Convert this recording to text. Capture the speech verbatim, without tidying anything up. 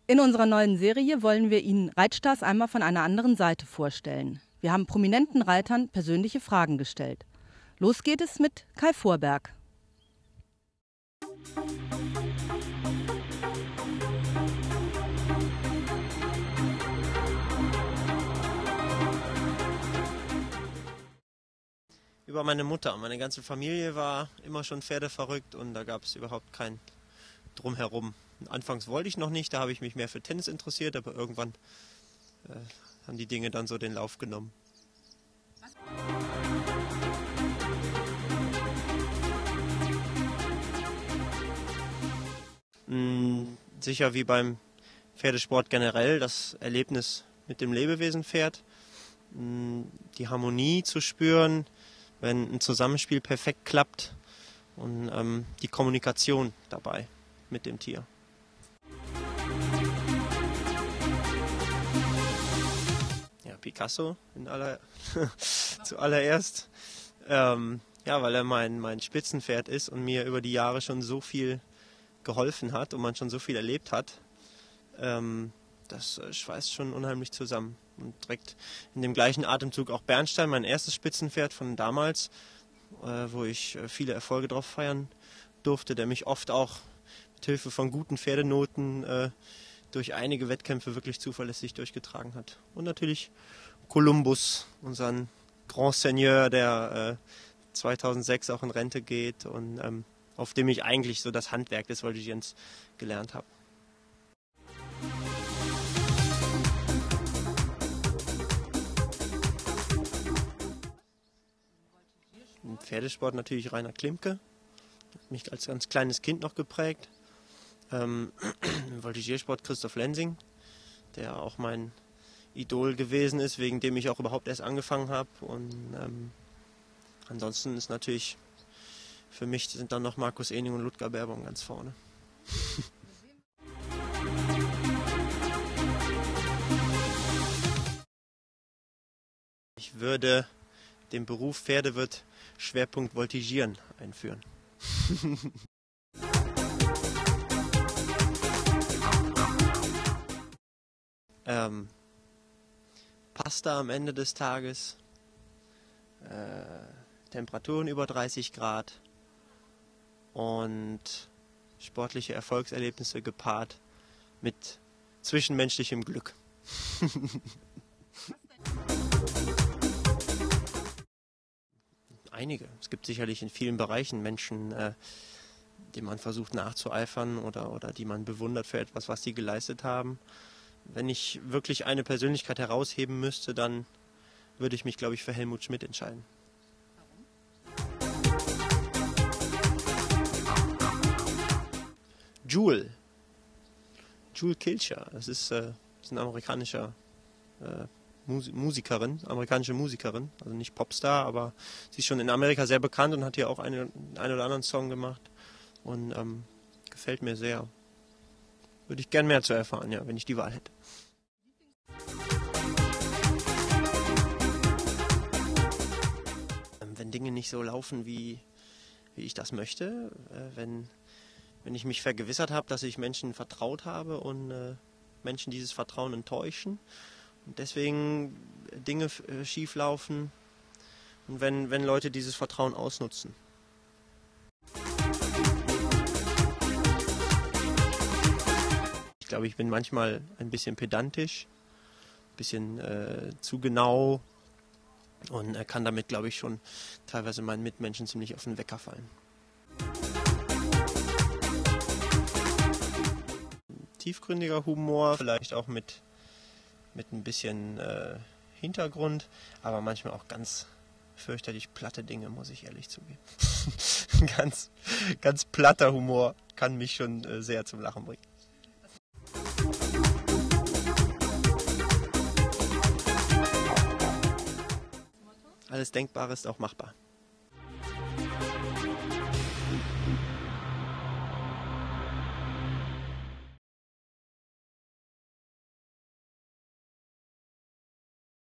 In unserer neuen Serie wollen wir Ihnen Reitstars einmal von einer anderen Seite vorstellen. Wir haben prominenten Reitern persönliche Fragen gestellt. Los geht es mit Kai Vorberg. Über meine Mutter. Meine ganze Familie war immer schon pferdeverrückt und da gab es überhaupt kein Drumherum. Anfangs wollte ich noch nicht, da habe ich mich mehr für Tennis interessiert, aber irgendwann äh, haben die Dinge dann so den Lauf genommen. Mm, sicher wie beim Pferdesport generell, das Erlebnis mit dem Lebewesen-Pferd, mm, die Harmonie zu spüren, wenn ein Zusammenspiel perfekt klappt und ähm, die Kommunikation dabei mit dem Tier. Ja, Picasso in aller zuallererst. Ähm, ja, weil er mein, mein Spitzenpferd ist und mir über die Jahre schon so viel geholfen hat und man schon so viel erlebt hat. Ähm, das äh, schweißt schon unheimlich zusammen. Und direkt in dem gleichen Atemzug auch Bernstein, mein erstes Spitzenpferd von damals, äh, wo ich äh, viele Erfolge drauf feiern durfte, der mich oft auch mit Hilfe von guten Pferdenoten äh, durch einige Wettkämpfe wirklich zuverlässig durchgetragen hat. Und natürlich Columbus, unseren Grand Seigneur, der äh, zweitausendsechs auch in Rente geht und ähm, auf dem ich eigentlich so das Handwerk des Voltigierens gelernt habe. Im Pferdesport natürlich Rainer Klimke, hat mich als ganz kleines Kind noch geprägt. Ähm, Im Voltigiersport Christoph Lensing, der auch mein Idol gewesen ist, wegen dem ich auch überhaupt erst angefangen habe. Und ähm, ansonsten ist natürlich, für mich sind dann noch Markus Ening und Ludger Beerbaum ganz vorne. Ich würde den Beruf Pferdewirt Schwerpunkt Voltigieren einführen. ähm, Pasta am Ende des Tages, äh, Temperaturen über dreißig Grad und sportliche Erfolgserlebnisse gepaart mit zwischenmenschlichem Glück. Einige. Es gibt sicherlich in vielen Bereichen Menschen, äh, denen man versucht nachzueifern oder, oder die man bewundert für etwas, was sie geleistet haben. Wenn ich wirklich eine Persönlichkeit herausheben müsste, dann würde ich mich, glaube ich, für Helmut Schmidt entscheiden. Jewel. Jewel Kilcher. Das ist, äh, das ist ein amerikanischer äh, Musikerin, amerikanische Musikerin, also nicht Popstar, aber sie ist schon in Amerika sehr bekannt und hat hier auch einen, einen oder anderen Song gemacht und ähm, gefällt mir sehr. Würde ich gern mehr zu erfahren, ja, wenn ich die Wahl hätte. Wenn Dinge nicht so laufen, wie, wie ich das möchte, äh, wenn, wenn ich mich vergewissert habe, dass ich Menschen vertraut habe und äh, Menschen dieses Vertrauen enttäuschen, und deswegen Dinge äh, schief laufen und wenn, wenn Leute dieses Vertrauen ausnutzen. Ich glaube, ich bin manchmal ein bisschen pedantisch, ein bisschen äh, zu genau und äh, kann damit, glaube ich, schon teilweise meinen Mitmenschen ziemlich auf den Wecker fallen. Tiefgründiger Humor, vielleicht auch mit mit ein bisschen äh, Hintergrund, aber manchmal auch ganz fürchterlich platte Dinge, muss ich ehrlich zugeben. ganz, ganz platter Humor kann mich schon äh, sehr zum Lachen bringen. Alles Denkbare ist auch machbar.